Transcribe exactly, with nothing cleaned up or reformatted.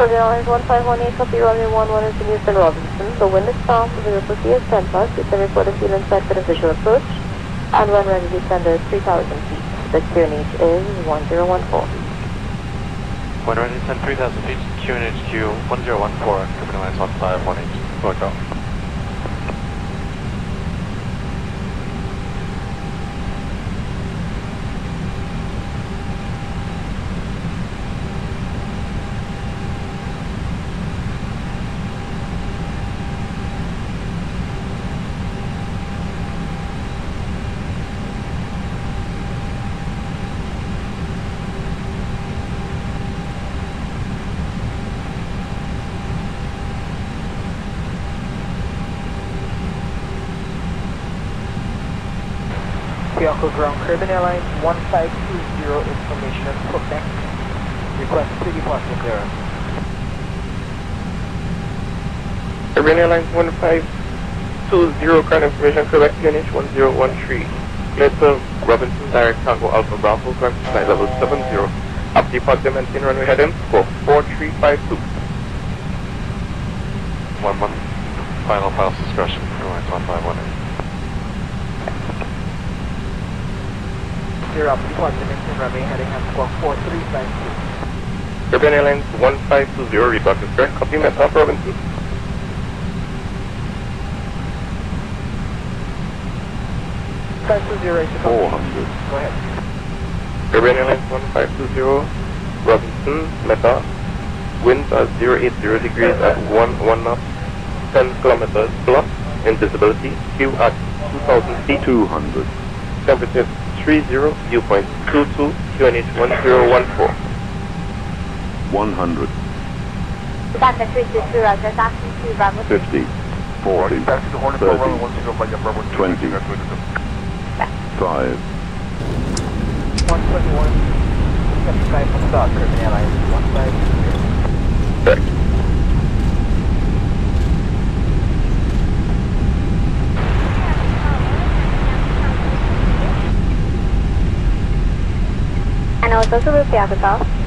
Caribbean Airlines one five one eight, copy runway one one is in Houston Robinson. The wind is strong, the visibility is ten plus, you can report a field inside for the visual approach, and when ready to descend is three thousand feet. The Q N H is one zero one four. When ready to descend three thousand feet, Q N H Q one zero one four, Caribbean Airlines one five one eight, Wilco. Wilco ground, Caribbean Airlines one five two zero, information on Cockpit. Request three departure clearance. Caribbean Airlines one five two zero, current information, Quebec Q N H one zero one three. Clear to Robinson, direct Tango Alpha Bravo, climb to flight level seven zero. Up departure, maintain runway heading for four three five two. One one, final pilot's discretion, Caribbean Airlines one five one eight. Zero up departure, maintain runway heading at squawk four three five two. Caribbean Airlines one five two zero, report is correct, copy Meta Robinson. five two zero is the four hundred. Go ahead. Caribbean Airlines one five two zero, Robinson, Meta. Winds are zero eight zero degrees at one one knot, ten kilometers plus, invisibility, Q at two thousand feet. two hundred. Temperature three zero, viewpoint two two, Q N H one zero one four. one hundred. Delta three two two, Roger, taxi to Bravo. fifty. forty. thirty. twenty. five. one twenty-one, seventy-five from start, Caribbean Airlines one five two zero. Correct. And also to repair the call.